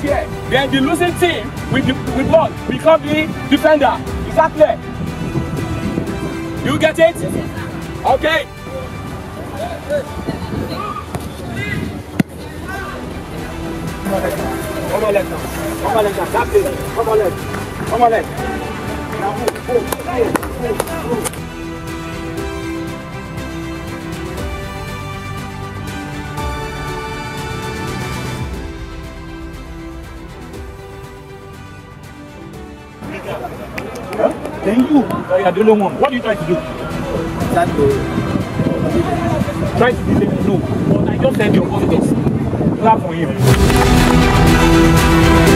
here. Then the losing team with ball become the defender. Is that clear? You get it? Okay. Come on, leg now. Come on, leg now. That's it. Come on, leg. Come on, leg. Now move. Then you are the only one. What are you trying to do? Trying to delay? No. But I just said your confidence. Clap for him.